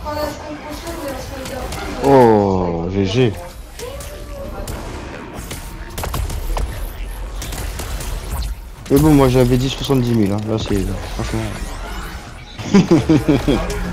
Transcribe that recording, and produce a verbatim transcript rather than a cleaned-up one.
Oh, G G. Mais bon, moi j'avais dit soixante-dix mille, hein. Là c'est franchement.